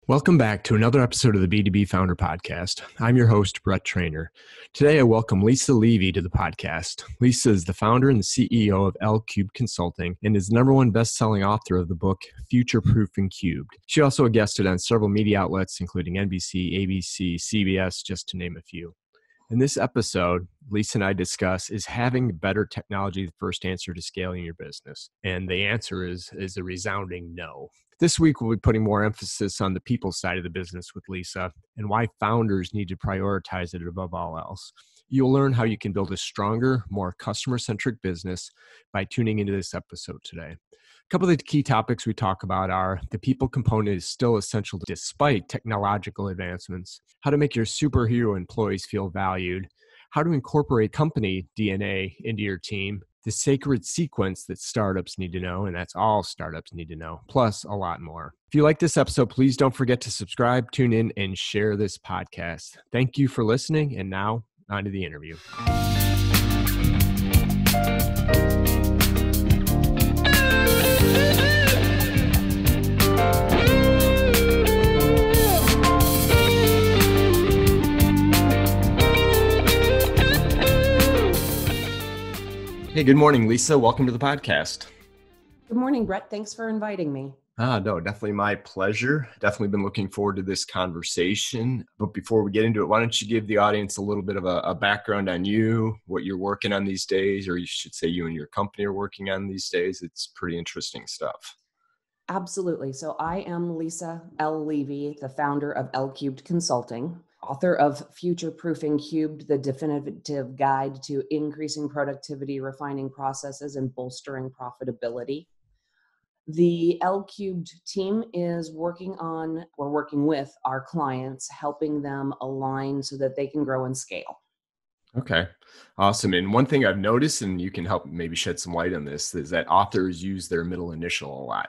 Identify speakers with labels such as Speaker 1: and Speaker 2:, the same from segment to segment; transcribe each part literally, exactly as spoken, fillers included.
Speaker 1: Welcome back to another episode of the B two B Founder Podcast. I'm your host, Brett Trainer. Today, I welcome Lisa Levy to the podcast. Lisa is the founder and the C E O of LCubed Consulting and is the number one best-selling author of the book, Future-Proofing Cubed. She also guested on several media outlets, including N B C, A B C, C B S, just to name a few. In this episode, Lisa and I discuss, is having better technology the first answer to scaling your business? And the answer is, is a resounding no. This week, we'll be putting more emphasis on the people side of the business with Lisa and why founders need to prioritize it above all else. You'll learn how you can build a stronger, more customer-centric business by tuning into this episode today. A couple of the key topics we talk about are the people component is still essential despite technological advancements, how to make your superhero employees feel valued, how to incorporate company D N A into your team, the sacred sequence that startups need to know, and that's all startups need to know, plus a lot more. If you like this episode, please don't forget to subscribe, tune in, and share this podcast. Thank you for listening, and now on to the interview. Hey, good morning, Lisa. Welcome to the podcast.
Speaker 2: Good morning, Brett. Thanks for inviting me.
Speaker 1: Ah, no, definitely my pleasure. Definitely been looking forward to this conversation. But before we get into it, why don't you give the audience a little bit of a, a background on you, what you're working on these days, or you should say you and your company are working on these days. It's pretty interesting stuff.
Speaker 2: Absolutely. So I am Lisa L. Levy, the founder of LCubed Consulting, author of Future-Proofing Cubed, the definitive guide to increasing productivity, refining processes, and bolstering profitability. The LCubed team is working on, we're working with our clients, helping them align so that they can grow and scale.
Speaker 1: Okay, awesome. And one thing I've noticed, and you can help maybe shed some light on this, is that authors use their middle initial a lot.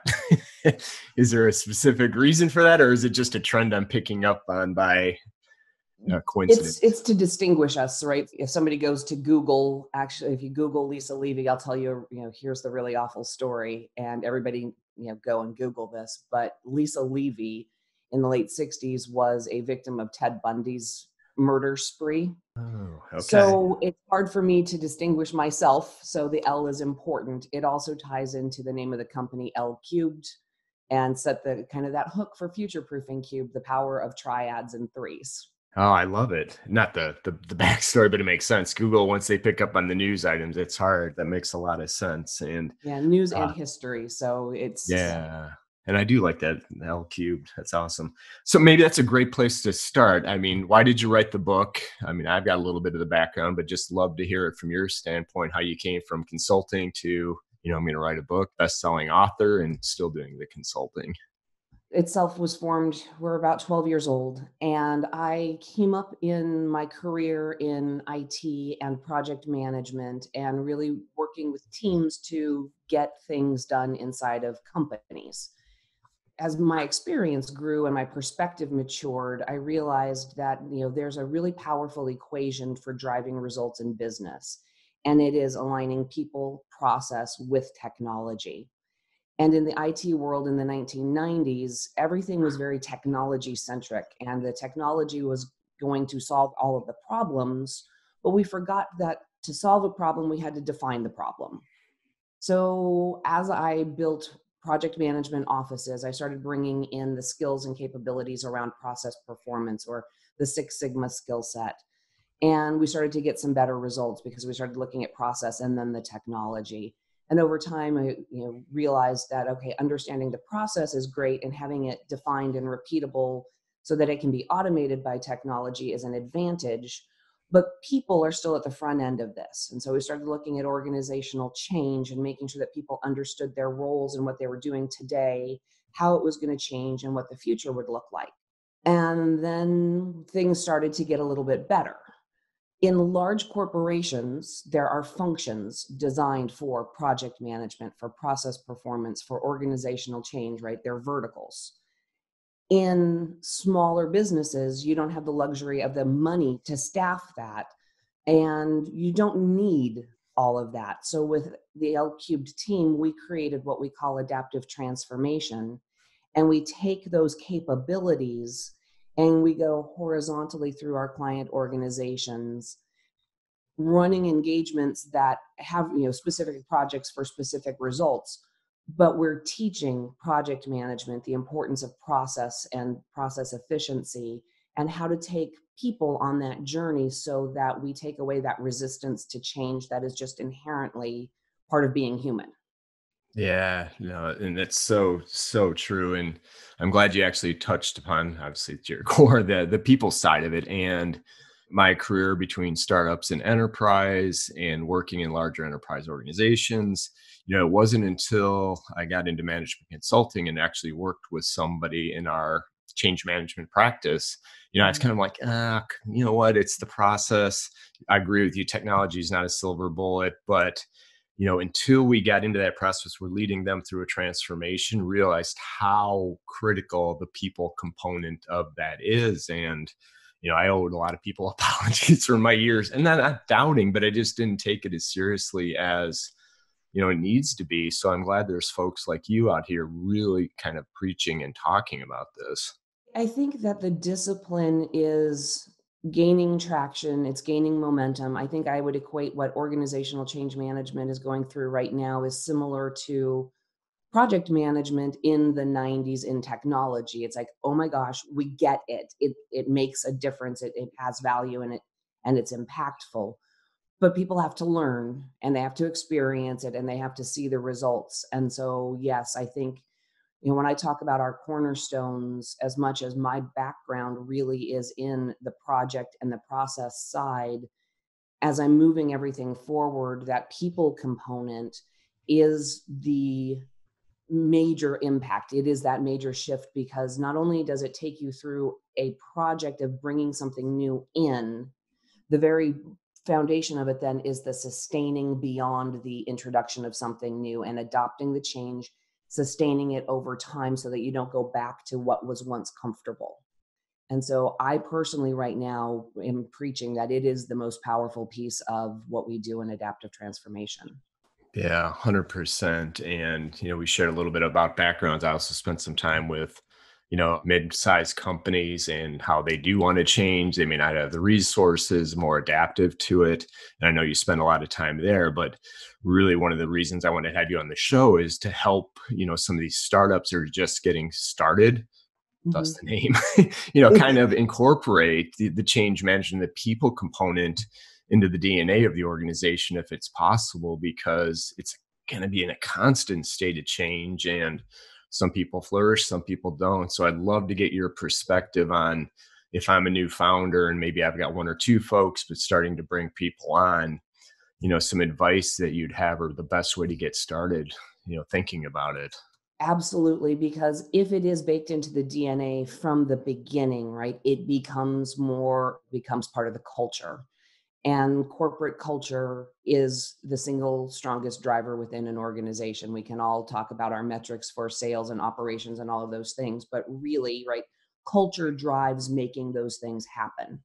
Speaker 1: Is there a specific reason for that, or is it just a trend I'm picking up on by uh, coincidence?
Speaker 2: It's it's to distinguish us, right? If somebody goes to Google, actually, if you Google Lisa Levy, I'll tell you, you know, here's the really awful story, and everybody, you know, go and Google this. But Lisa Levy in the late sixties was a victim of Ted Bundy's murder spree.
Speaker 1: Oh, okay.
Speaker 2: So it's hard for me to distinguish myself. So the L is important. It also ties into the name of the company, LCubed, and set the kind of that hook for future-proofing cube, the power of triads and threes.
Speaker 1: Oh, I love it. Not the, the the backstory, but it makes sense. Google, once they pick up on the news items, it's hard. That makes a lot of sense. And
Speaker 2: yeah, news
Speaker 1: uh,
Speaker 2: and history. So it's
Speaker 1: yeah. And I do like that LCubed. That's awesome. So maybe that's a great place to start. I mean, why did you write the book? I mean, I've got a little bit of the background, but just love to hear it from your standpoint, how you came from consulting to, you know, I'm going to write a book, best-selling author, and still doing the consulting.
Speaker 2: Itself was formed, we're about twelve years old, and I came up in my career in I T and project management and really working with teams to get things done inside of companies. As my experience grew and my perspective matured, I realized that, you know, there's a really powerful equation for driving results in business, and it is aligning people, process with technology. And in the I T world in the nineteen nineties, everything was very technology centric, and the technology was going to solve all of the problems, but we forgot that to solve a problem, we had to define the problem. So as I built project management offices, I started bringing in the skills and capabilities around process performance, or the Six Sigma skill set. And we started to get some better results because we started looking at process and then the technology. And over time, I you know, realized that, okay, understanding the process is great, and having it defined and repeatable so that it can be automated by technology is an advantage. But people are still at the front end of this. And so we started looking at organizational change and making sure that people understood their roles and what they were doing today, how it was going to change, and what the future would look like. And then things started to get a little bit better. In large corporations, there are functions designed for project management, for process performance, for organizational change, right? They're verticals. In smaller businesses, you don't have the luxury of the money to staff that, and you don't need all of that. So with the LCubed team, we created what we call adaptive transformation. And we take those capabilities and we go horizontally through our client organizations, running engagements that have, you know, specific projects for specific results, but we're teaching project management, the importance of process and process efficiency, and how to take people on that journey so that we take away that resistance to change that is just inherently part of being human.
Speaker 1: Yeah, no, and that's so, so true. And I'm glad you actually touched upon, obviously, to your core, the the people side of it. And my career between startups and enterprise and working in larger enterprise organizations, you know, it wasn't until I got into management consulting and actually worked with somebody in our change management practice, you know, it's
Speaker 2: Mhm.
Speaker 1: kind of like, ah, you know what, it's the process. I agree with you. Technology is not a silver bullet, but you know, until we got into that process, we're leading them through a transformation, realized how critical the people component of that is. And, you know, I owed a lot of people apologies for my years, and not, not doubting, but I just didn't take it as seriously as, you know, it needs to be. So I'm glad there's folks like you out here really kind of preaching and talking about this.
Speaker 2: I think that the discipline is gaining traction, it's gaining momentum. I think I would equate what organizational change management is going through right now is similar to project management in the nineties in technology. It's like, oh my gosh, we get it. It it makes a difference. It, it has value in it and it's impactful. But people have to learn and they have to experience it and they have to see the results. And so, yes, I think, you know, when I talk about our cornerstones, as much as my background really is in the project and the process side, as I'm moving everything forward, that people component is the major impact. It is that major shift because not only does it take you through a project of bringing something new in, the very foundation of it then is the sustaining beyond the introduction of something new and adopting the change, sustaining it over time so that you don't go back to what was once comfortable. And so I personally right now am preaching that it is the most powerful piece of what we do in adaptive transformation.
Speaker 1: Yeah, one hundred percent. And, you know, we shared a little bit about backgrounds. I also spent some time with, you know, mid-sized companies and how they do want to change. They may not have the resources, more adaptive to it. And I know you spend a lot of time there, but really one of the reasons I want to have you on the show is to help, you know, some of these startups that are just getting started, thus
Speaker 2: Mhm.
Speaker 1: the name, you know, kind of incorporate the, the change management, the people component into the D N A of the organization if it's possible, because it's going to be in a constant state of change. And some people flourish, some people don't. So I'd love to get your perspective on, if I'm a new founder and maybe I've got one or two folks, but starting to bring people on, you know, some advice that you'd have or the best way to get started, you know, thinking about it.
Speaker 2: Absolutely, because if it is baked into the D N A from the beginning, right, it becomes more becomes part of the culture. And corporate culture is the single strongest driver within an organization. We can all talk about our metrics for sales and operations and all of those things, but really, right, culture drives making those things happen.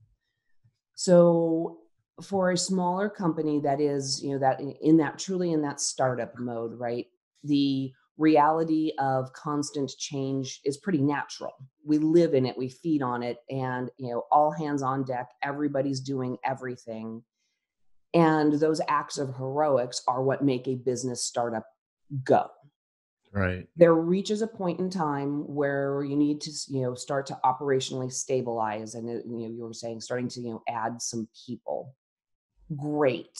Speaker 2: So for a smaller company that is, you know, that in in that truly in that startup mode, right? The reality of constant change is pretty natural. We live in it, we feed on it, and you know, all hands on deck, everybody's doing everything. And those acts of heroics are what make a business startup go.
Speaker 1: Right.
Speaker 2: There reaches a point in time where you need to, you know, start to operationally stabilize, and it, you know, you were saying starting to, you know, add some people. Great.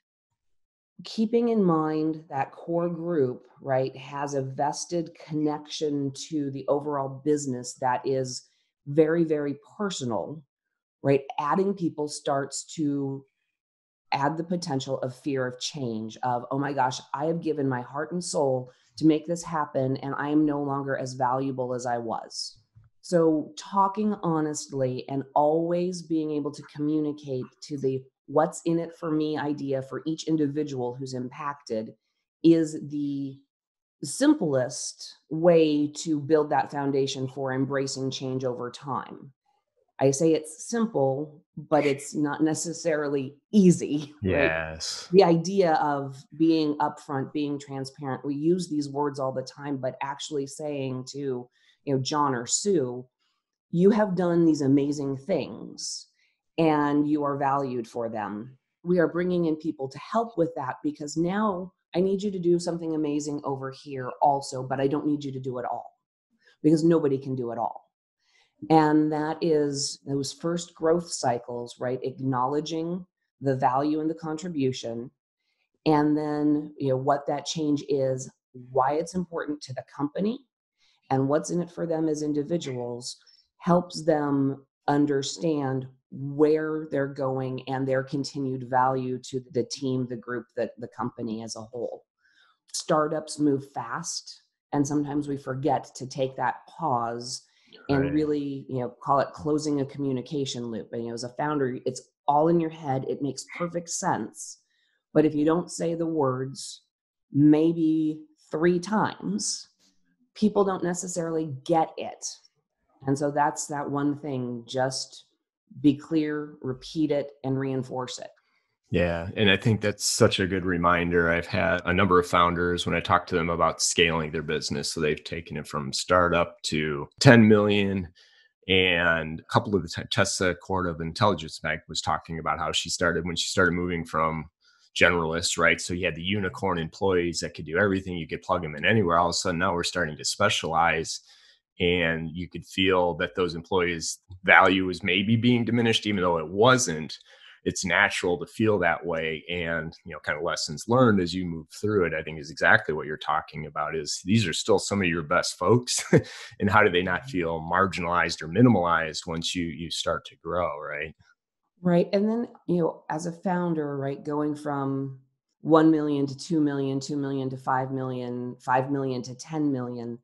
Speaker 2: Keeping in mind that core group, right, has a vested connection to the overall business that is very, very personal, right? Adding people starts to add the potential of fear of change of, oh my gosh, I have given my heart and soul to make this happen and I am no longer as valuable as I was. So talking honestly and always being able to communicate to the what's in it for me idea for each individual who's impacted is the simplest way to build that foundation for embracing change over time. I say it's simple, but it's not necessarily easy, right?
Speaker 1: Yes.
Speaker 2: The idea of being upfront, being transparent, we use these words all the time, but actually saying to, you know, John or Sue, you have done these amazing things and you are valued for them. We are bringing in people to help with that because now I need you to do something amazing over here also, but I don't need you to do it all because nobody can do it all. And that is those first growth cycles, right? Acknowledging the value and the contribution, and then, you know, what that change is, why it's important to the company, and what's in it for them as individuals, helps them understand where they're going and their continued value to the team, the group, the, the company as a whole. Startups move fast, and sometimes we forget to take that pause and
Speaker 1: Right.
Speaker 2: really, you know, call it closing a communication loop. And, you know, as a founder, it's all in your head. It makes perfect sense. But if you don't say the words maybe three times, people don't necessarily get it. And so that's that one thing. Just be clear, repeat it, and reinforce it.
Speaker 1: Yeah. And I think that's such a good reminder. I've had a number of founders when I talk to them about scaling their business. So they've taken it from startup to ten million. And a couple of the time, Tessa Court of Intelligence Bank was talking about how she started when she started moving from generalists, right? So you had the unicorn employees that could do everything. You could plug them in anywhere. All of a sudden, now we're starting to specialize. And you could feel that those employees' value was maybe being diminished, even though it wasn't. It's natural to feel that way. And, you know, kind of lessons learned as you move through it, I think is exactly what you're talking about is these are still some of your best folks. And how do they not feel marginalized or minimalized once you, you start to grow, right?
Speaker 2: Right. And then, you know, as a founder, right, going from one million to two million, two million to five million, five million to ten million,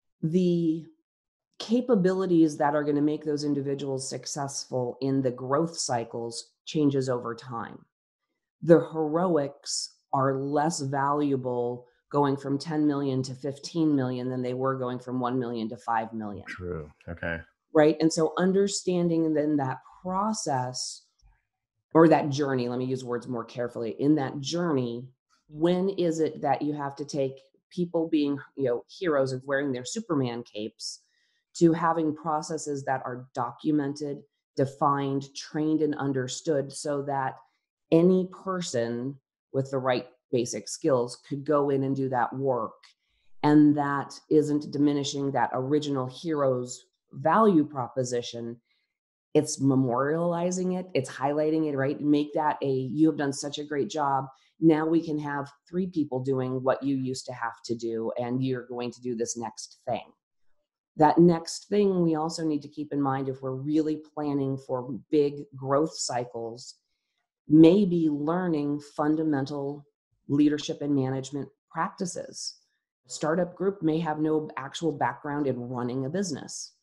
Speaker 2: the capabilities that are going to make those individuals successful in the growth cycles changes over time. The heroics are less valuable going from ten million to fifteen million than they were going from one million to five million.
Speaker 1: True. Okay.
Speaker 2: Right. And so understanding then that process or that journey, let me use words more carefully, in that journey, when is it that you have to take people being, you know, heroes of wearing their Superman capes to having processes that are documented, defined, trained, and understood so that any person with the right basic skills could go in and do that work. And that isn't diminishing that original hero's value proposition. It's memorializing it, it's highlighting it, right? Make that a, you have done such a great job. Now we can have three people doing what you used to have to do, and you're going to do this next thing. That next thing we also need to keep in mind if we're really planning for big growth cycles, maybe learning fundamental leadership and management practices. Startup group may have no actual background in running a business.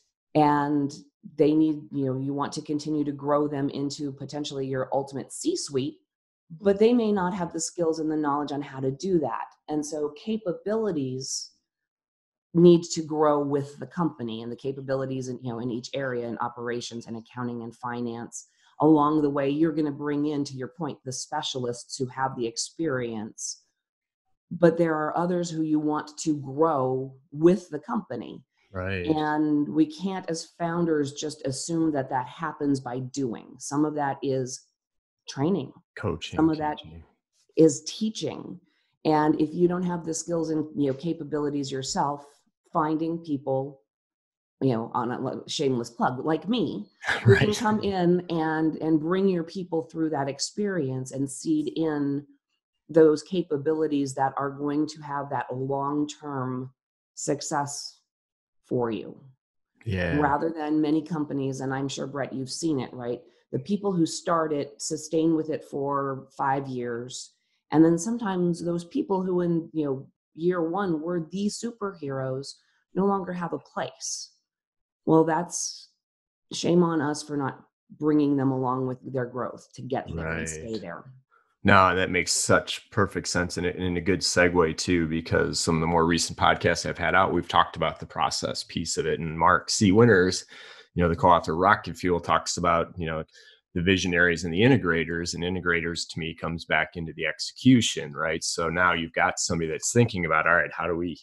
Speaker 2: And they need, you know, you want to continue to grow them into potentially your ultimate C-suite, but they may not have the skills and the knowledge on how to do that. And so capabilities need to grow with the company, and the capabilities in, you know, in each area, in operations and accounting and finance. Along the way, you're going to bring in, to your point, the specialists who have the experience, but there are others who you want to grow with the company.
Speaker 1: Right.
Speaker 2: And we can't, as founders, just assume that that happens by doing. Some of that is training.
Speaker 1: Coaching,
Speaker 2: Some of that
Speaker 1: teaching.
Speaker 2: is teaching. And if you don't have the skills and, you know, capabilities yourself, finding people, you know, on a shameless plug like me, who can
Speaker 1: Right.
Speaker 2: come in and and bring your people through that experience and seed in those capabilities that are going to have that long-term success for you.
Speaker 1: Yeah.
Speaker 2: Rather than many companies, and I'm sure, Brett, you've seen it, right? The people who start it sustain with it for five years. And then sometimes those people who in, you know, year one were the superheroes no longer have a place. Well, that's shame on us for not bringing them along with their growth to get there and stay
Speaker 1: Right.
Speaker 2: there.
Speaker 1: No, that makes such perfect sense and, and a good segue too, because some of the more recent podcasts I've had out, we've talked about the process piece of it. And Mark C. Winters, you know, the co-author of Rocket Fuel, talks about, you know, the visionaries and the integrators, and integrators to me comes back into the execution, right? So now you've got somebody that's thinking about, all right, how do we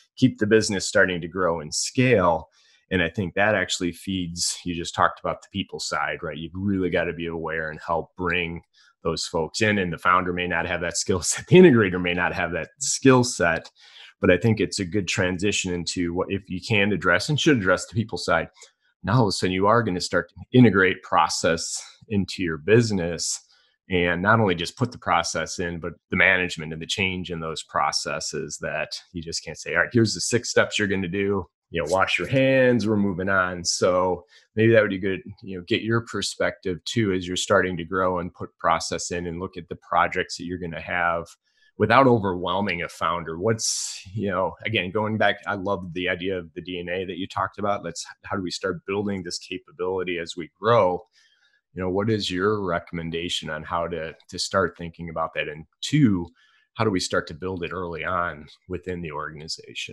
Speaker 1: keep the business starting to grow and scale. And I think that actually feeds, you just talked about the people side, right? You've really got to be aware and help bring those folks in. And the founder may not have that skill set. The integrator may not have that skill set. But I think it's a good transition into what, if you can address and should address the people side, now all of a sudden you are going to start to integrate process into your business, and not only just put the process in, but the management and the change in those processes, that you just can't say, all right, here's the six steps you're going to do, you know, wash your hands, we're moving on. So maybe that would be good, you know, get your perspective too, as you're starting to grow and put process in and look at the projects that you're going to have without overwhelming a founder. What's, you know, again, going back, I love the idea of the D N A that you talked about. Let's, how do we start building this capability as we grow? You know, what is your recommendation on how to, to start thinking about that? And two, how do we start to build it early on within the organization?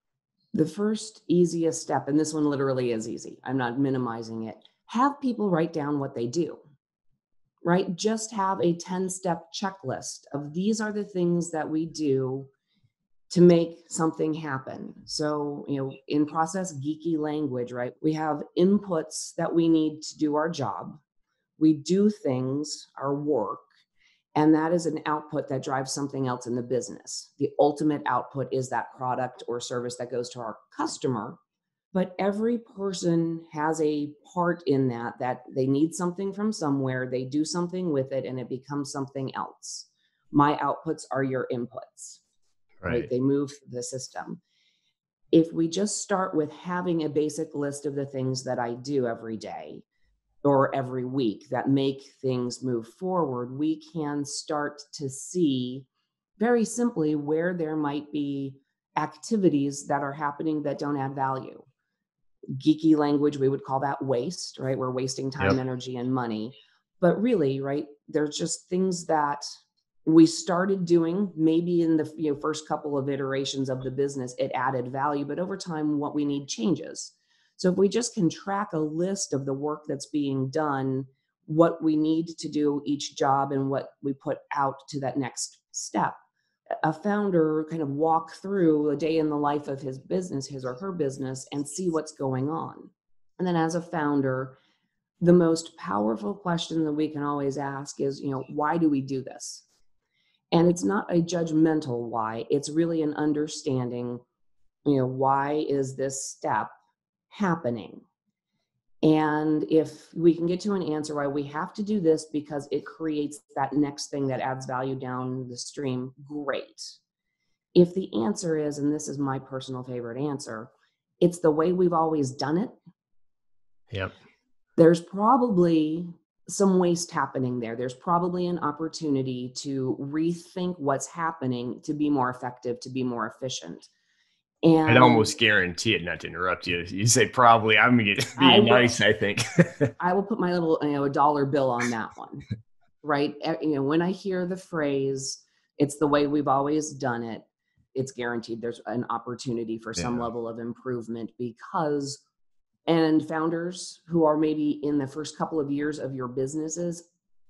Speaker 2: The first easiest step, and this one literally is easy, I'm not minimizing it, have people write down what they do. Right? Just have a ten-step checklist of these are the things that we do to make something happen. So, you know, in process geeky language, right? We have inputs that we need to do our job. We do things, our work, and that is an output that drives something else in the business. The ultimate output is that product or service that goes to our customer. But every person has a part in that, that they need something from somewhere, they do something with it, and it becomes something else. My outputs are your inputs, right? right? They move through the system. If we just start with having a basic list of the things that I do every day or every week that make things move forward, we can start to see very simply where there might be activities that are happening that don't add value. Geeky language, we would call that waste, right? We're wasting time, yep. energy, and money. But really, right, there's just things that we started doing maybe in the you know, first couple of iterations of the business, it added value, but over time, what we need changes. So if we just can track a list of the work that's being done, what we need to do each job and what we put out to that next step, a founder kind of walk through a day in the life of his business, his or her business, and see what's going on. And then as a founder, the most powerful question that we can always ask is, you know, why do we do this? And it's not a judgmental why, it's really an understanding, you know, why is this step happening? And if we can get to an answer why we have to do this because it creates that next thing that adds value down the stream, great. If the answer is, and this is my personal favorite answer, it's the way we've always done it.
Speaker 1: Yep.
Speaker 2: There's probably some waste happening there. There's probably an opportunity to rethink what's happening to be more effective, to be more efficient. And
Speaker 1: I'd almost guarantee it, not to interrupt you. You say probably, I'm going to be I nice, will, I think.
Speaker 2: I will put my little, you know, a dollar bill on that one, right? You know, when I hear the phrase, it's the way we've always done it, it's guaranteed there's an opportunity for some yeah. level of improvement because, and founders who are maybe in the first couple of years of your businesses,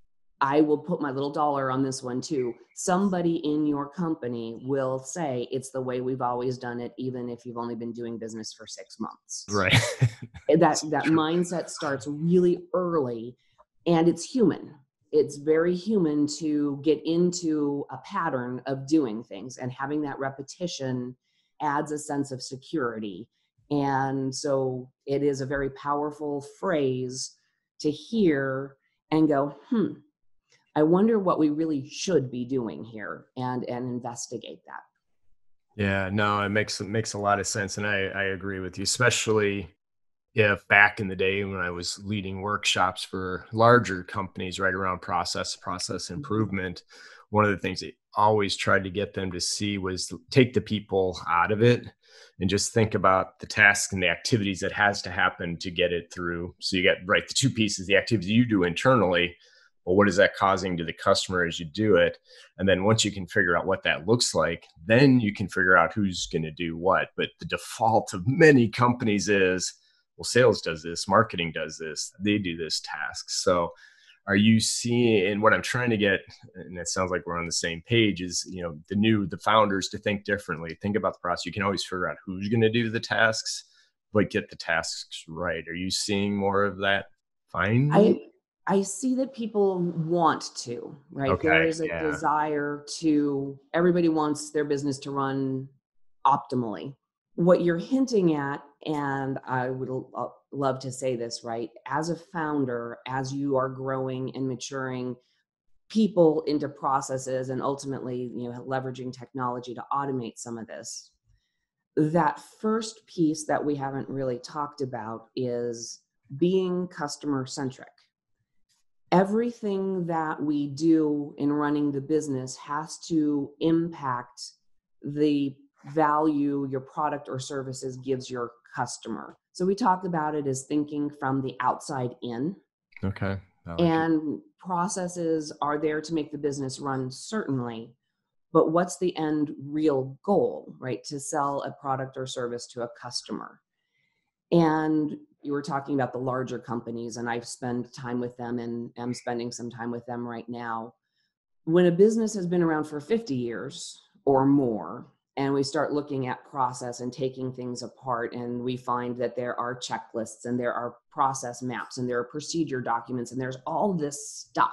Speaker 2: I will put my little dollar on this one too. Somebody in your company will say it's the way we've always done it, even if you've only been doing business for six months.
Speaker 1: Right.
Speaker 2: that that mindset starts really early, and it's human. It's very human to get into a pattern of doing things, and having that repetition adds a sense of security. And so it is a very powerful phrase to hear and go, hmm, I wonder what we really should be doing here, and and investigate that.
Speaker 1: Yeah, no, it makes it makes a lot of sense. And I, I agree with you, especially if back in the day when I was leading workshops for larger companies right around process, process improvement, mm-hmm. one of the things I always tried to get them to see was take the people out of it and just think about the tasks and the activities that has to happen to get it through. So you get, right, the two pieces, the activities you do internally, well, what is that causing to the customer as you do it? And then once you can figure out what that looks like, then you can figure out who's going to do what. But the default of many companies is, well, sales does this, marketing does this, they do this task. So Are you seeing, and what I'm trying to get, and it sounds like we're on the same page, is, you know, the new, the founders to think differently, think about the process. You can always figure out who's going to do the tasks, but get the tasks right. Are you seeing more of that finally?
Speaker 2: I I see that people want to, right? There
Speaker 1: Okay.
Speaker 2: is a
Speaker 1: Yeah.
Speaker 2: desire to, everybody wants their business to run optimally. What you're hinting at, and I would l- uh, love to say this, right? As a founder, as you are growing and maturing people into processes and ultimately, you know, leveraging technology to automate some of this, that first piece that we haven't really talked about is being customer centric. Everything that we do in running the business has to impact the value your product or services gives your customer. So we talk about it as thinking from the outside in,
Speaker 1: Okay. I like it.
Speaker 2: and processes are there to make the business run, certainly, but what's the end real goal, right? To sell a product or service to a customer. And you were talking about the larger companies, and I've spent time with them and am spending some time with them right now. When a business has been around for fifty years or more, and we start looking at process and taking things apart, and we find that there are checklists and there are process maps and there are procedure documents and there's all this stuff.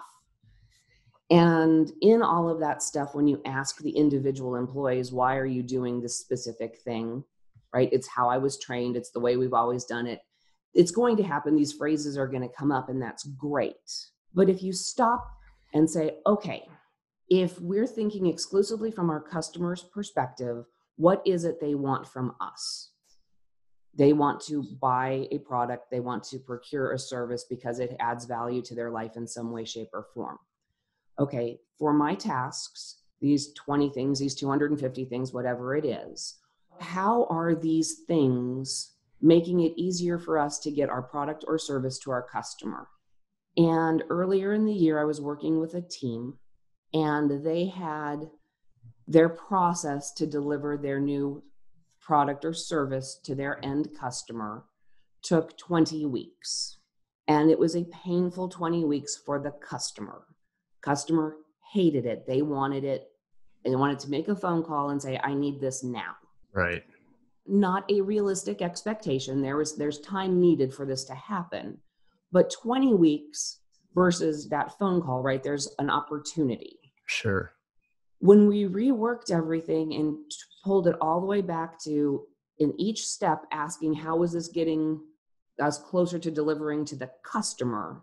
Speaker 2: And in all of that stuff, when you ask the individual employees, why are you doing this specific thing, right? It's how I was trained. It's the way we've always done it. It's going to happen. These phrases are going to come up, and that's great. But if you stop and say, okay, if we're thinking exclusively from our customer's perspective, what is it they want from us? They want to buy a product. They want to procure a service because it adds value to their life in some way, shape, or form. Okay, for my tasks, these twenty things, these two hundred fifty things, whatever it is, how are these things making it easier for us to get our product or service to our customer? And earlier in the year, I was working with a team, and they had their process to deliver their new product or service to their end customer took twenty weeks. And it was a painful twenty weeks for the customer. Customer hated it. They wanted it. They wanted to make a phone call and say, I need this now.
Speaker 1: Right.
Speaker 2: Not a realistic expectation. There was, there's time needed for this to happen. But twenty weeks versus that phone call, right? There's an opportunity.
Speaker 1: Sure.
Speaker 2: When we reworked everything and pulled it all the way back to, in each step, asking how is this getting us closer to delivering to the customer,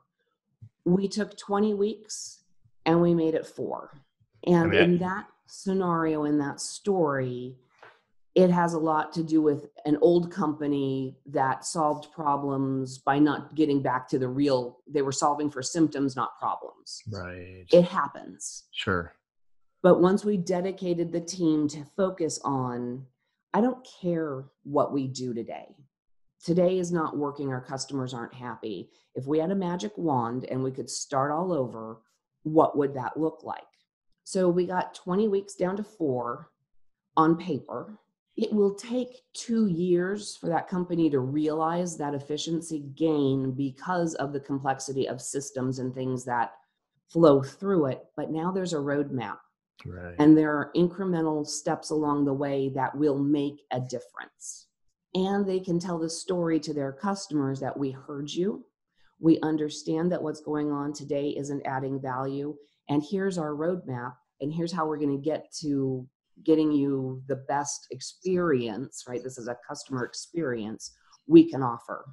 Speaker 2: we took twenty weeks and we made it four.
Speaker 1: I
Speaker 2: And
Speaker 1: mean,
Speaker 2: in that scenario, in that story, it has a lot to do with an old company that solved problems by not getting back to the real, they were solving for symptoms, not problems.
Speaker 1: right.
Speaker 2: It happens.
Speaker 1: Sure.
Speaker 2: But once we dedicated the team to focus on, I don't care what we do today. Today is not working. Our customers aren't happy. If we had a magic wand and we could start all over, what would that look like? So we got twenty weeks down to four on paper. It will take two years for that company to realize that efficiency gain because of the complexity of systems and things that flow through it. But now there's a roadmap.
Speaker 1: Right.
Speaker 2: And there are incremental steps along the way that will make a difference. And they can tell the story to their customers that we heard you. We understand that what's going on today isn't adding value. And here's our roadmap. And here's how we're going to get to getting you the best experience, right? This is a customer experience we can offer.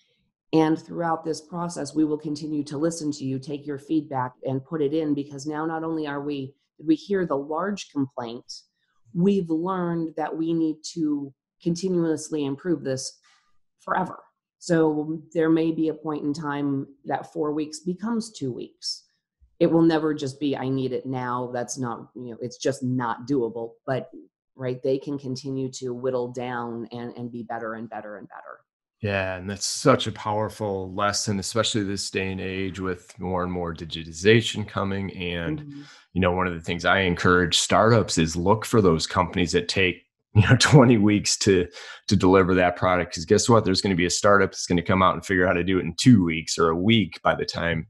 Speaker 2: And throughout this process, we will continue to listen to you, take your feedback and put it in, because now not only are we, did we hear the large complaint, we've learned that we need to continuously improve this forever. So there may be a point in time that four weeks becomes two weeks. It will never just be, I need it now. That's not, you know, it's just not doable. But, right, they can continue to whittle down and, and be better and better and better.
Speaker 1: Yeah, and that's such a powerful lesson, especially this day and age with more and more digitization coming. And,
Speaker 2: Mm-hmm.
Speaker 1: you know, one of the things I encourage startups is look for those companies that take, you know, twenty weeks to to deliver that product. Because guess what? There's going to be a startup that's going to come out and figure out how to do it in two weeks or a week by the time,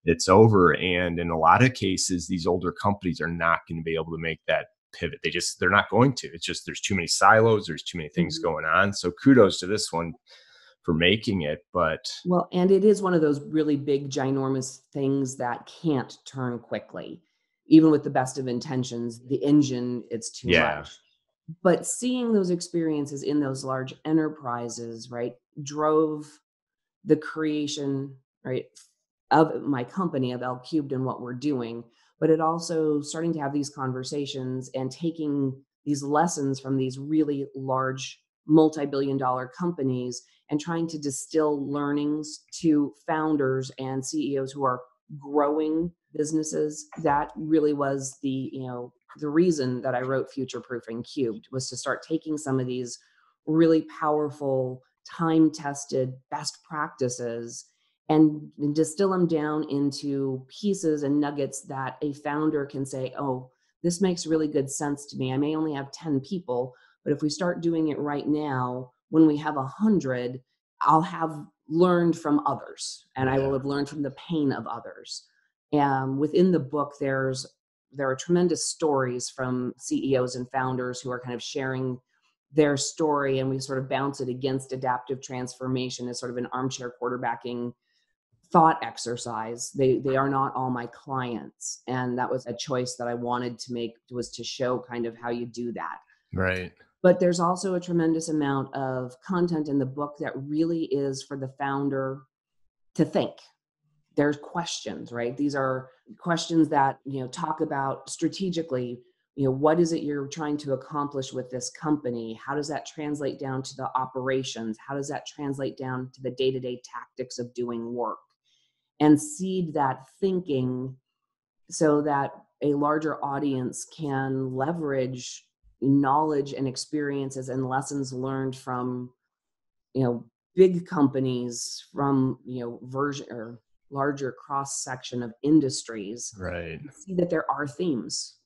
Speaker 1: it's over. And in a lot of cases, these older companies are not going to be able to make that pivot. They just, they're not going to. It's just, there's too many silos, there's too many things
Speaker 2: Mhm.
Speaker 1: going on. So kudos to this one for making it. But
Speaker 2: Well, and it is one of those really big, ginormous things that can't turn quickly. Even with the best of intentions, the engine, it's too
Speaker 1: yeah,
Speaker 2: much. But seeing those experiences in those large enterprises, right, drove the creation, right, of my company, of LCubed and what we're doing, but it also starting to have these conversations and taking these lessons from these really large multi-billion dollar companies and trying to distill learnings to founders and C E Os who are growing businesses. That really was the, you know, the reason that I wrote Future Proofing Cubed, was to start taking some of these really powerful, time tested best practices and, and distill them down into pieces and nuggets that a founder can say, oh, this makes really good sense to me. I may only have ten people, but if we start doing it right now, when we have a hundred, I'll have learned from others and I will
Speaker 1: yeah,
Speaker 2: have learned from the pain of others. And within the book, there's there are tremendous stories from C E Os and founders who are kind of sharing their story, and we sort of bounce it against adaptive transformation as sort of an armchair quarterbacking thought exercise. They they are not all my clients, and that was a choice that I wanted to make, was to show kind of how you do that.
Speaker 1: right.
Speaker 2: But there's also a tremendous amount of content in the book that really is for the founder to think. There's questions, right? These are questions that, you know, talk about strategically, you know, what is it you're trying to accomplish with this company? How does that translate down to the operations? How does that translate down to the day-to-day tactics of doing work? And seed that thinking so that a larger audience can leverage knowledge and experiences and lessons learned from, you know, big companies, from, you know, version or larger cross section of industries,
Speaker 1: Right.
Speaker 2: see that there are themes.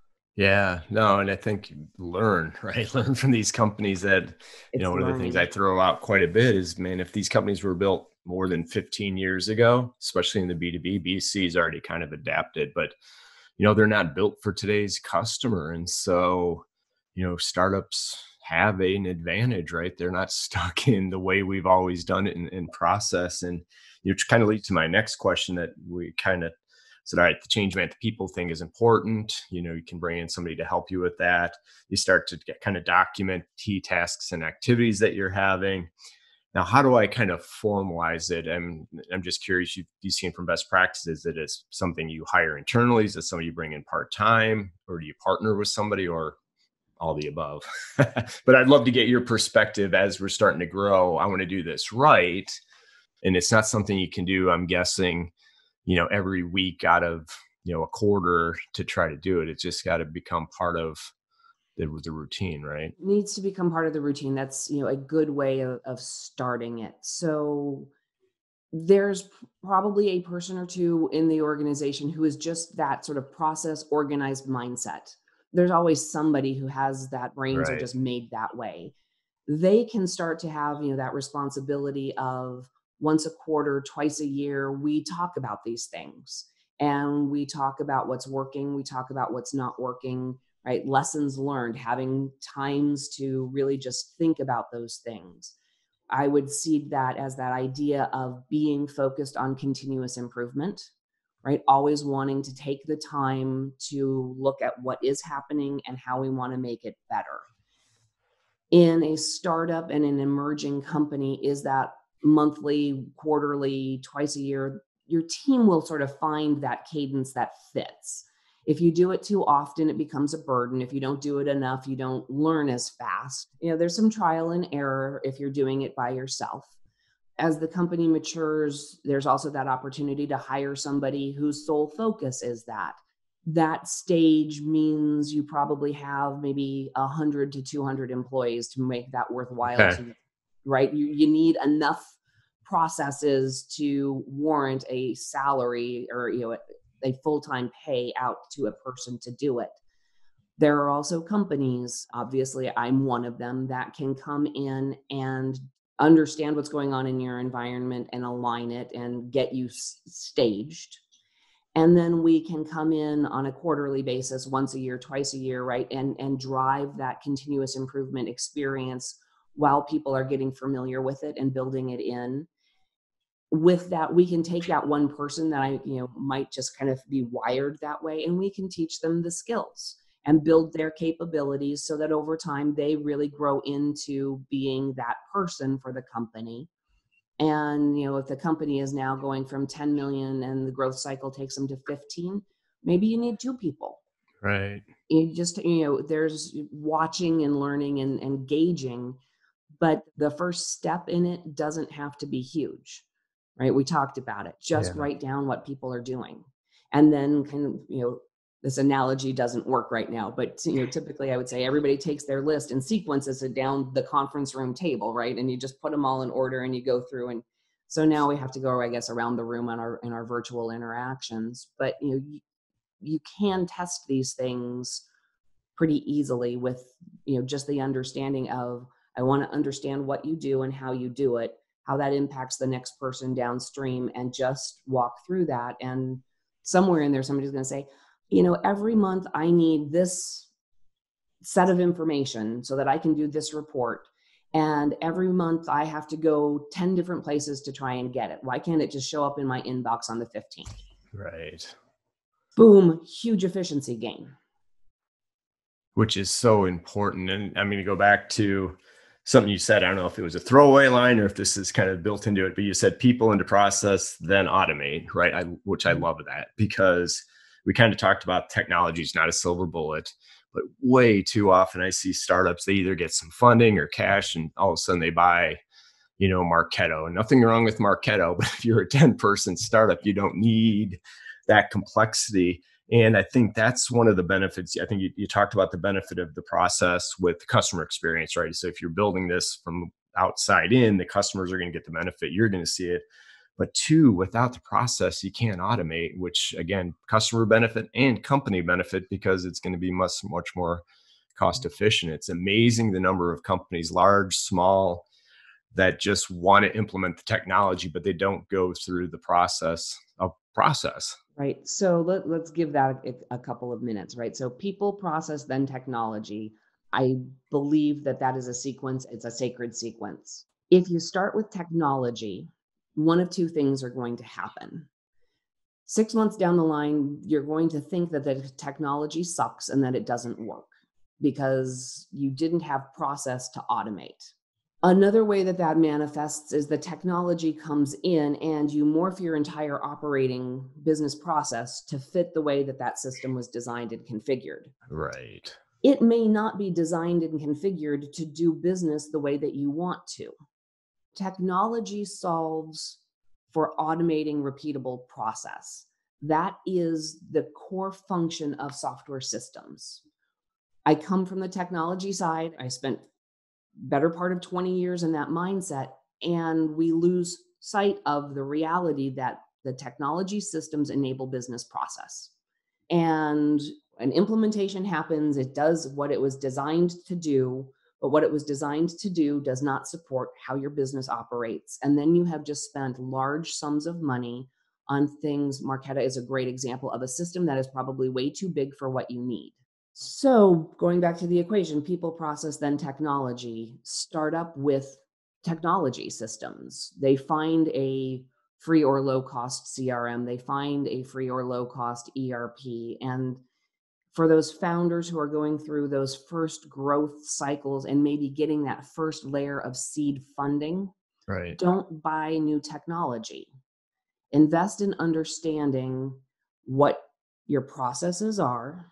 Speaker 1: Yeah, no, and I think learn, right? Learn from these companies that, you know,
Speaker 2: It's
Speaker 1: one of the things I
Speaker 2: learning.
Speaker 1: throw out quite a bit is, man, if these companies were built more than fifteen years ago, especially in the B two B, B two C is already kind of adapted, but, you know, they're not built for today's customer. And so, you know, startups have an advantage, right? They're not stuck in the way we've always done it in, in process. And which kind of leads to my next question that we kind of said, all right, the change management people thing is important. You know, you can bring in somebody to help you with that. You start to get kind of document key tasks and activities that you're having. Now, how do I kind of formalize it? I'm I'm just curious. You you seen from best practices that it's something you hire internally? Is it somebody you bring in part time, or do you partner with somebody, or all the above? But I'd love to get your perspective as we're starting to grow. I want to do this right, and it's not something you can do, I'm guessing, you know, every week out of, you know, a quarter to try to do it. It's just got to become part of the, the routine, right?
Speaker 2: Needs to become part of the routine. That's, you know, a good way of, of starting it. So there's probably a person or two in the organization who is just that sort of process organized mindset. There's always somebody who has that, brains are
Speaker 1: Right.
Speaker 2: just made that way. They can start to have, you know, that responsibility of once a quarter, twice a year, we talk about these things and we talk about what's working, we talk about what's not working, right? Lessons learned, having times to really just think about those things. I would see that as that idea of being focused on continuous improvement, right? Always wanting to take the time to look at what is happening and how we want to make it better. In a startup and an emerging company, is that monthly, quarterly, twice a year, your team will sort of find that cadence that fits. If you do it too often, it becomes a burden. If you don't do it enough, you don't learn as fast. You know, there's some trial and error if you're doing it by yourself. As the company matures, there's also that opportunity to hire somebody whose sole focus is that. That stage means you probably have maybe one hundred to two hundred employees to make that worthwhile
Speaker 1: Okay.
Speaker 2: to, right? You, you need enough processes to warrant a salary, or, you know, a, a full-time pay out to a person to do it. There are also companies, obviously I'm one of them, that can come in and understand what's going on in your environment and align it and get you s- staged. And then we can come in on a quarterly basis, once a year, twice a year, right? And, and drive that continuous improvement experience while people are getting familiar with it and building it in. With that, we can take that one person that I, you know, might just kind of be wired that way, and we can teach them the skills and build their capabilities so that over time they really grow into being that person for the company. And, you know, if the company is now going from ten million and the growth cycle takes them to fifteen, maybe you need two people.
Speaker 1: Right.
Speaker 2: You just, you know, there's watching and learning and engaging, but the first step in it doesn't have to be huge, right? We talked about it. Just
Speaker 1: Yeah.
Speaker 2: write down what people are doing. And then kind of, you know, this analogy doesn't work right now, but, you know, typically I would say everybody takes their list and sequences it down the conference room table, right? And you just put them all in order and you go through. And so now we have to go, I guess, around the room on our, in our virtual interactions, but, you know, you, you can test these things pretty easily with, you know, just the understanding of, I want to understand what you do and how you do it, how that impacts the next person downstream, and just walk through that. And somewhere in there, somebody's going to say, you know, every month I need this set of information so that I can do this report. And every month I have to go ten different places to try and get it. Why can't it just show up in my inbox on the fifteenth?
Speaker 1: Right.
Speaker 2: Boom, huge efficiency gain.
Speaker 1: Which is so important. And I mean, to go back to something you said, I don't know if it was a throwaway line or if this is kind of built into it, but you said people into process, then automate, right? I, which I love that, because we kind of talked about technology is not a silver bullet, but way too often I see startups, they either get some funding or cash and all of a sudden they buy, you know, Marketo. And nothing wrong with Marketo, but if you're a ten person startup, you don't need that complexity. And I think that's one of the benefits. I think you, you talked about the benefit of the process with the customer experience, right? So if you're building this from outside in, the customers are going to get the benefit. You're going to see it. But two, without the process, you can't automate, which again, customer benefit and company benefit, because it's going to be much, much more cost efficient. It's amazing the number of companies, large, small, that just want to implement the technology, but they don't go through the process of process.
Speaker 2: Right. So let, let's give that a, a couple of minutes, right? So people, process, then technology. I believe that that is a sequence. It's a sacred sequence. If you start with technology, one of two things are going to happen. Six months down the line, you're going to think that the technology sucks and that it doesn't work because you didn't have process to automate. Another way that that manifests is the technology comes in and you morph your entire operating business process to fit the way that that system was designed and configured.
Speaker 1: Right.
Speaker 2: It may not be designed and configured to do business the way that you want to. Technology solves for automating repeatable process. That is the core function of software systems. I come from the technology side. I spent better part of twenty years in that mindset, and we lose sight of the reality that the technology systems enable business process. And an implementation happens, it does what it was designed to do, but what it was designed to do does not support how your business operates. And then you have just spent large sums of money on things. Marketo is a great example of a system that is probably way too big for what you need. So going back to the equation, people, process, then technology. Start up with technology systems. They find a free or low cost C R M. They find a free or low cost E R P. And for those founders who are going through those first growth cycles and maybe getting that first layer of seed funding,
Speaker 1: Right.
Speaker 2: don't buy new technology. Invest in understanding what your processes are,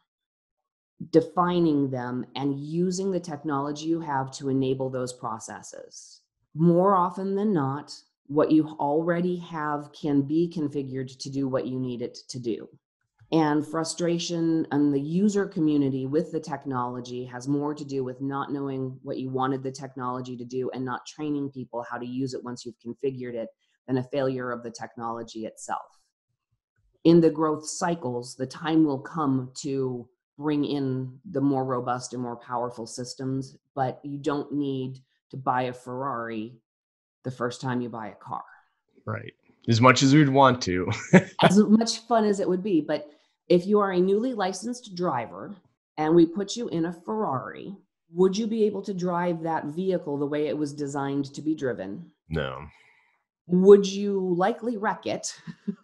Speaker 2: defining them, and using the technology you have to enable those processes. More often than not, what you already have can be configured to do what you need it to do. And frustration and the user community with the technology has more to do with not knowing what you wanted the technology to do and not training people how to use it once you've configured it than a failure of the technology itself. In the growth cycles, the time will come to bring in the more robust and more powerful systems, but you don't need to buy a Ferrari the first time you buy a car.
Speaker 1: Right. As much as we'd want to.
Speaker 2: As much fun as it would be. But if you are a newly licensed driver and we put you in a Ferrari, would you be able to drive that vehicle the way it was designed to be driven?
Speaker 1: No.
Speaker 2: Would you likely wreck it?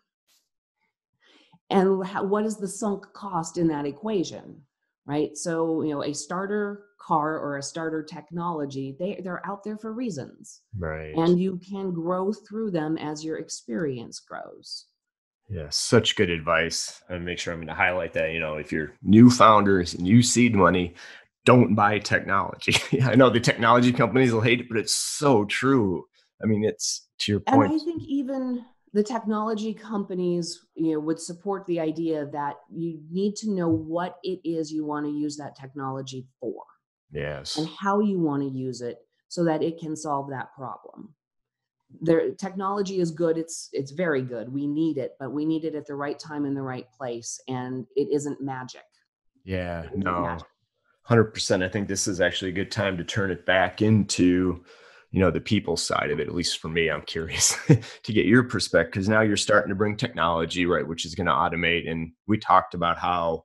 Speaker 2: And how, what is the sunk cost in that equation, right? So, you know, a starter car or a starter technology, they, they're out there for reasons.
Speaker 1: Right.
Speaker 2: And you can grow through them as your experience grows.
Speaker 1: Yeah, such good advice. And make sure I'm going to highlight that. You know, if you're new founders and you seed money, don't buy technology. I know the technology companies will hate it, but it's so true. I mean, it's to your
Speaker 2: And
Speaker 1: point.
Speaker 2: I think even the technology companies, you know, would support the idea that you need to know what it is you want to use that technology for and
Speaker 1: Yes.
Speaker 2: how you want to use it so that it can solve that problem. Their technology is good. It's it's very good. We need it, but we need it at the right time in the right place. And it isn't magic.
Speaker 1: Yeah,
Speaker 2: It isn't
Speaker 1: no,
Speaker 2: magic.
Speaker 1: one hundred percent. I think this is actually a good time to turn it back into, you know, the people side of it. At least for me, I'm curious to get your perspective because now you're starting to bring technology, right, which is going to automate. And we talked about how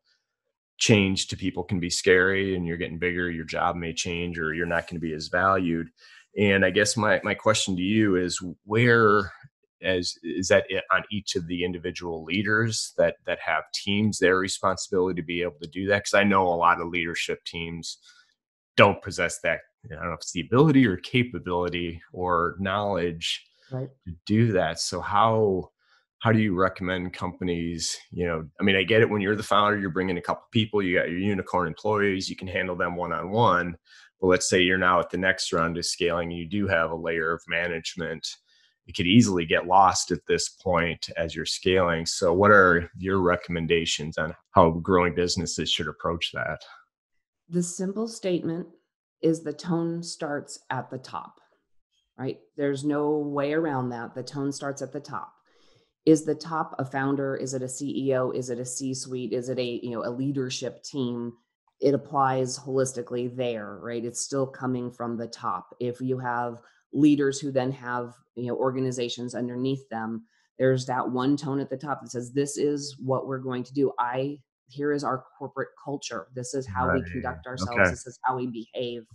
Speaker 1: change to people can be scary and you're getting bigger, your job may change or you're not going to be as valued. And I guess my my question to you is where as is that it on each of the individual leaders that that have teams their responsibility to be able to do that? Because I know a lot of leadership teams don't possess that. I don't know if it's the ability or capability or knowledge
Speaker 2: Right.
Speaker 1: to do that. So how how do you recommend companies, you know, I mean, I get it when you're the founder, you're bringing a couple people, you got your unicorn employees, you can handle them one-on-one. But let's say you're now at the next round of scaling, you do have a layer of management. It could easily get lost at this point as you're scaling. So what are your recommendations on how growing businesses should approach that?
Speaker 2: The simple statement is the tone starts at the top, right? There's no way around that. The tone starts at the top. Is the top a founder? Is it a C E O? Is it a C-suite? Is it a, you know, a leadership team? It applies holistically there, right? It's still coming from the top. If you have leaders who then have, you know, organizations underneath them, there's that one tone at the top that says, this is what we're going to do. I, here is our corporate culture. This is how we
Speaker 1: Right.
Speaker 2: conduct ourselves.
Speaker 1: Okay.
Speaker 2: This is how we behave.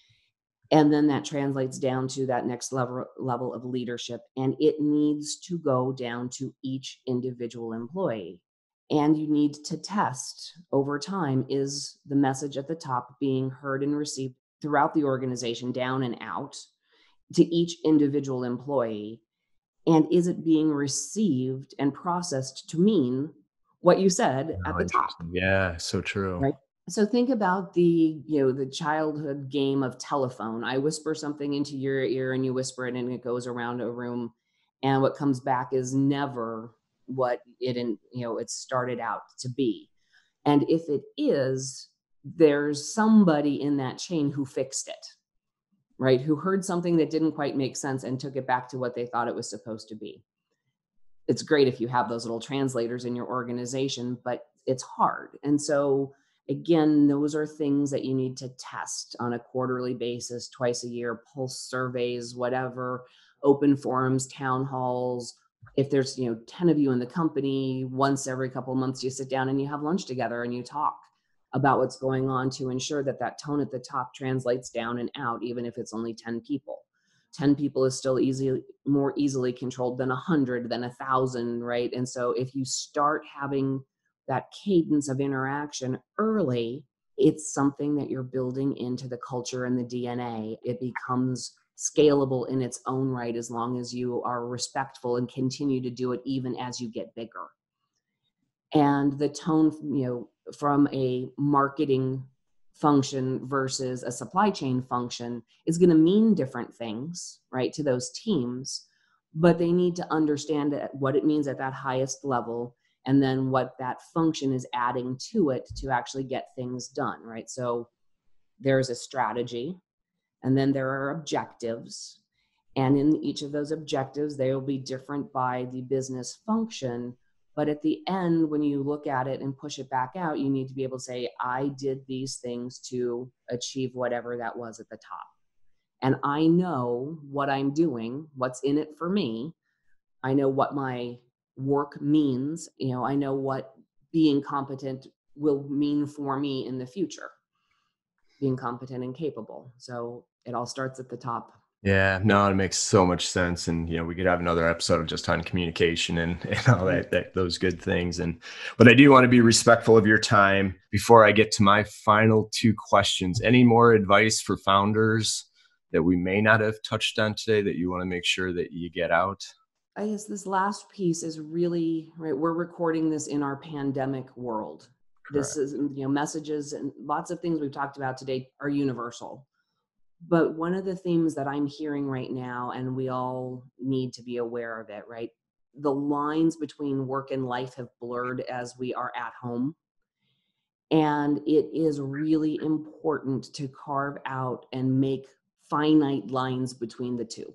Speaker 2: And then that translates down to that next level level of leadership, and it needs to go down to each individual employee. And you need to test over time, is the message at the top being heard and received throughout the organization, down and out to each individual employee? And is it being received and processed to mean what you said at
Speaker 1: Oh,
Speaker 2: the top?
Speaker 1: interesting. Yeah, so true.
Speaker 2: Right. So think about the, you know, the childhood game of telephone. I whisper something into your ear and you whisper it and it goes around a room. And what comes back is never what it, in, you know, it started out to be. And if it is, there's somebody in that chain who fixed it, right? Who heard something that didn't quite make sense and took it back to what they thought it was supposed to be. It's great if you have those little translators in your organization, but it's hard. And so, again, those are things that you need to test on a quarterly basis, twice a year, pulse surveys, whatever, open forums, town halls. If there's, you know, ten of you in the company, once every couple of months, you sit down and you have lunch together and you talk about what's going on to ensure that that tone at the top translates down and out, even if it's only ten people. ten people is still easily more easily controlled than one hundred, than one thousand, right? And so if you start having that cadence of interaction early, it's something that you're building into the culture and the D N A. It becomes scalable in its own right as long as you are respectful and continue to do it even as you get bigger. And the tone, you know, from a marketing function versus a supply chain function is going to mean different things, right, to those teams, but they need to understand what it means at that highest level and then what that function is adding to it to actually get things done, right? So there's a strategy, and then there are objectives, and in each of those objectives, they will be different by the business function. But at the end, when you look at it and push it back out, you need to be able to say, I did these things to achieve whatever that was at the top. And I know what I'm doing, what's in it for me. I know what my work means. You know, I know what being competent will mean for me in the future, being competent and capable. So it all starts at the top.
Speaker 1: Yeah, no, it makes so much sense. And, you know, we could have another episode of just on communication and, and all
Speaker 2: Right.
Speaker 1: that, that, those good things. And, but I do want to be respectful of your time before I get to my final two questions. Any more advice for founders that we may not have touched on today that you want to make sure that you get out?
Speaker 2: I guess this last piece is really right. We're recording this in our pandemic world. This
Speaker 1: Correct.
Speaker 2: is, you know, messages and lots of things we've talked about today are universal. But one of the themes that I'm hearing right now, and we all need to be aware of it, right? The lines between work and life have blurred as we are at home. And it is really important to carve out and make finite lines between the two.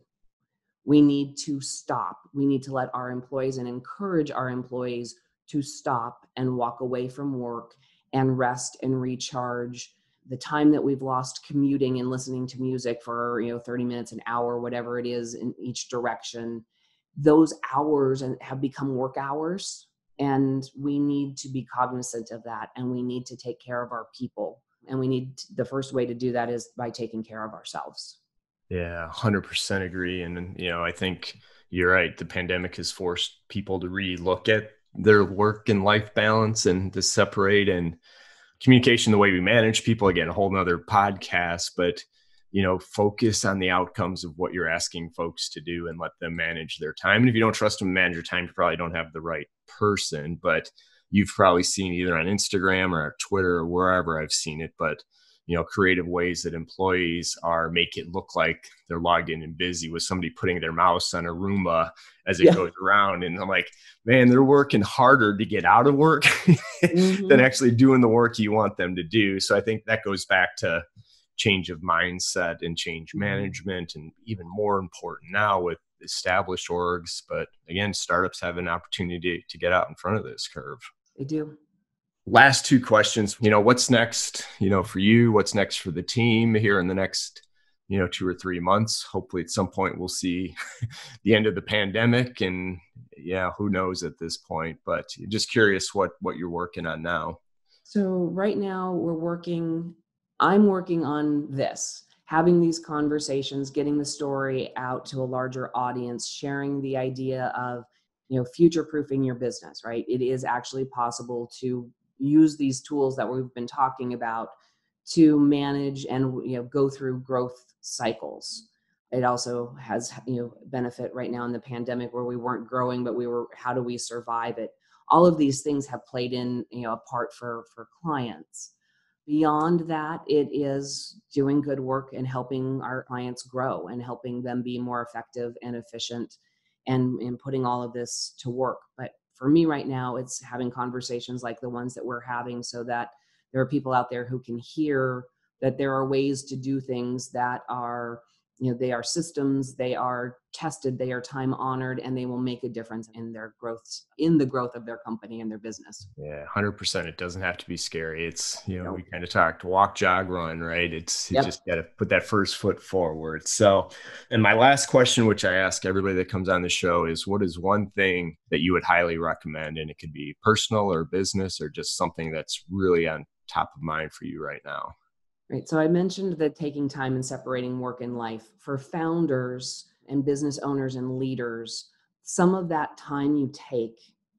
Speaker 2: We need to stop. We need to let our employees and encourage our employees to stop and walk away from work and rest and recharge. The time that we've lost commuting and listening to music for, you know, thirty minutes, an hour, whatever it is in each direction, those hours and have become work hours. And we need to be cognizant of that. And we need to take care of our people. And we need to, the first way to do that is by taking care of ourselves.
Speaker 1: Yeah, one hundred percent agree. And, then, you know, I think you're right. The pandemic has forced people to relook at their work and life balance and to separate and communication, the way we manage people. Again, a whole nother podcast, but, you know, focus on the outcomes of what you're asking folks to do and let them manage their time. And if you don't trust them to manage your time, you probably don't have the right person, but you've probably seen either on Instagram or Twitter or wherever I've seen it, but you know, creative ways that employees are make it look like they're logged in and busy with somebody putting their mouse on a Roomba as it
Speaker 2: Yeah.
Speaker 1: goes around. And I'm like, man, they're working harder to get out of work than
Speaker 2: Mm-hmm.
Speaker 1: actually doing the work you want them to do. So I think that goes back to change of mindset and change
Speaker 2: Mm-hmm.
Speaker 1: management, and even more important now with established orgs. But again, startups have an opportunity to get out in front of this curve.
Speaker 2: They do.
Speaker 1: Last two questions. You know, what's next, you know, for you? What's next for the team here in the next, you know, two or three months? Hopefully at some point we'll see the end of the pandemic, and yeah, who knows at this point, but just curious what, what you're working on now.
Speaker 2: So right now we're working, I'm working on this, having these conversations, getting the story out to a larger audience, sharing the idea of, you know, future proofing your business, right? It is actually possible to use these tools that we've been talking about to manage and, you know, go through growth cycles. It also has, you know, benefit right now in the pandemic where we weren't growing, but we were, how do we survive it? All of these things have played in, you know, a part for for clients. Beyond that, it is doing good work and helping our clients grow and helping them be more effective and efficient, and, and putting all of this to work. But for me right now, it's having conversations like the ones that we're having so that there are people out there who can hear that there are ways to do things that are, you know, they are systems, they are tested, they are time honored, and they will make a difference in their growth, in the growth of their company and their business.
Speaker 1: Yeah, one hundred percent. It doesn't have to be scary. It's, you know, we
Speaker 2: So,
Speaker 1: kind of talked walk, jog, run, right? It's, you
Speaker 2: yep.
Speaker 1: just got to put that first foot forward. So, and my last question, which I ask everybody that comes on the show, is what is one thing that you would highly recommend? And it could be personal or business or just something that's really on top of mind for you right now.
Speaker 2: Right. So I mentioned that taking time and separating work and life for founders and business owners and leaders, some of that time you take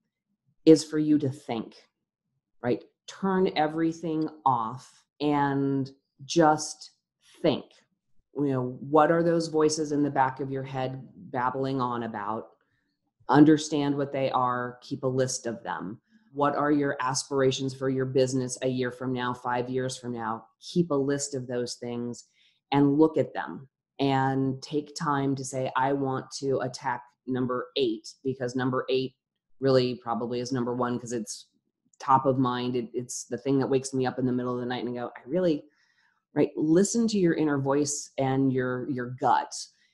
Speaker 2: is for you to think, right? Turn everything off and just think. You know, what are those voices in the back of your head babbling on about? Understand what they are, keep a list of them. What are your aspirations for your business a year from now, five years from now? Keep a list of those things and look at them and take time to say, I want to attack number eight, because number eight really probably is number one because it's top of mind. It, it's the thing that wakes me up in the middle of the night and I go, I really, right? Listen to your inner voice and your your gut,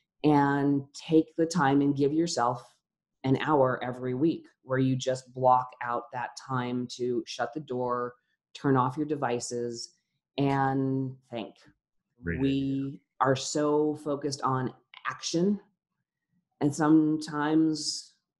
Speaker 2: and take the time and give yourself an hour every week where you just block out that time to shut the door, turn off your devices, and think.
Speaker 1: Great idea.
Speaker 2: We are so focused on action, and sometimes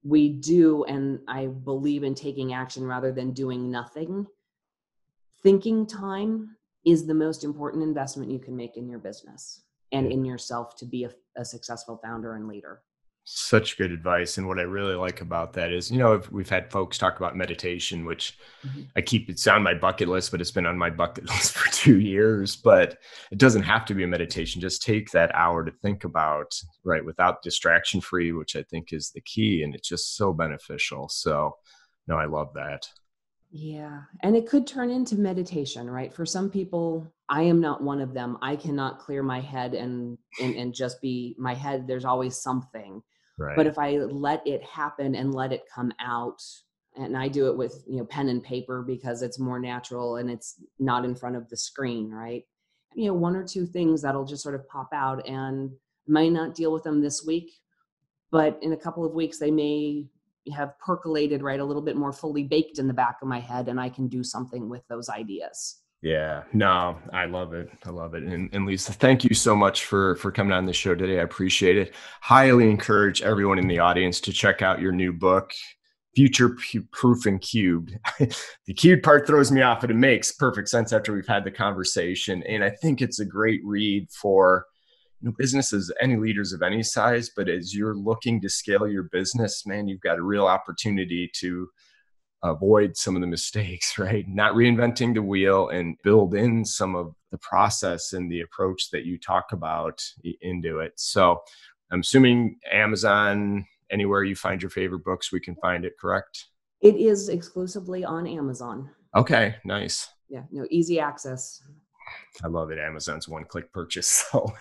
Speaker 2: we do, and I believe in taking action rather than doing nothing. Thinking time is the most important investment you can make in your business and
Speaker 1: Yeah.
Speaker 2: in yourself to be a, a successful founder and leader.
Speaker 1: Such good advice. And what I really like about that is, you know, if we've had folks talk about meditation, which
Speaker 2: Mhm.
Speaker 1: I keep, it's on my bucket list, but it's been on my bucket list for two years. But it doesn't have to be a meditation. Just take that hour to think about, right, without distraction free, which I think is the key. And it's just so beneficial. So, no, I love that.
Speaker 2: Yeah. And it could turn into meditation, right? For some people, I am not one of them. I cannot clear my head and and, and just be my head. There's always something. But
Speaker 1: Right.
Speaker 2: if I let it happen and let it come out, and I do it with, you know, pen and paper because it's more natural and it's not in front of the screen, right? You know, one or two things that'll just sort of pop out, and might not deal with them this week, but in a couple of weeks they may have percolated, right, a little bit more fully baked in the back of my head, and I can do something with those ideas.
Speaker 1: Yeah, no, I love it. I love it. And, and Lisa, thank you so much for for coming on the show today. I appreciate it. Highly encourage everyone in the audience to check out your new book, Future Proof and Cubed. The cubed part throws me off, but it makes perfect sense after we've had the conversation. And I think it's a great read for, you know, businesses, any leaders of any size. But as you're looking to scale your business, man, you've got a real opportunity to avoid some of the mistakes, right? Not reinventing the wheel, and build in some of the process and the approach that you talk about into it. So I'm assuming Amazon, anywhere you find your favorite books, we can find it, correct?
Speaker 2: It is exclusively on Amazon.
Speaker 1: Okay, nice.
Speaker 2: Yeah, no, easy access.
Speaker 1: I love it. Amazon's one-click purchase. So,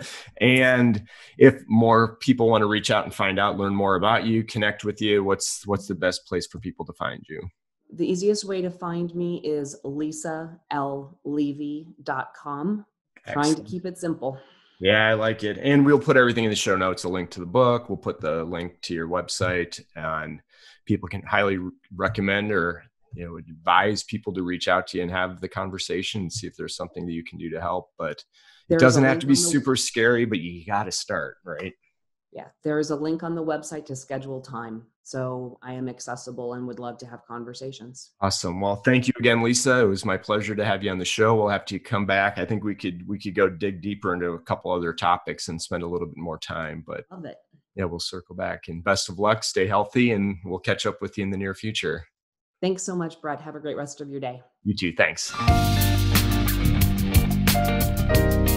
Speaker 1: and if more people want to reach out and find out, learn more about you, connect with you, what's what's the best place for people to find you?
Speaker 2: The easiest way to find me is lisa l levy dot com. Trying to
Speaker 1: Excellent.
Speaker 2: keep it simple.
Speaker 1: Yeah, I like it. And we'll put everything in the show notes, a link to the book. We'll put the link to your website, and people can highly recommend, or, you know, advise people to reach out to you and have the conversation and see if there's something that you can do to help. But it
Speaker 2: There is a
Speaker 1: doesn't have to
Speaker 2: link
Speaker 1: be
Speaker 2: on the
Speaker 1: super scary, but you got to start, right?
Speaker 2: yeah, there is a link on the website to schedule time. So I am accessible and would love to have conversations.
Speaker 1: Awesome. Well, thank you again, Lisa. It was my pleasure to have you on the show. We'll have to come back. I think we could we could go dig deeper into a couple other topics and spend a little bit more time. But
Speaker 2: Love it.
Speaker 1: yeah, we'll circle back. And best of luck. Stay healthy, and we'll catch up with you in the near future.
Speaker 2: Thanks so much, Brett. Have a great rest of your day.
Speaker 1: You too. Thanks.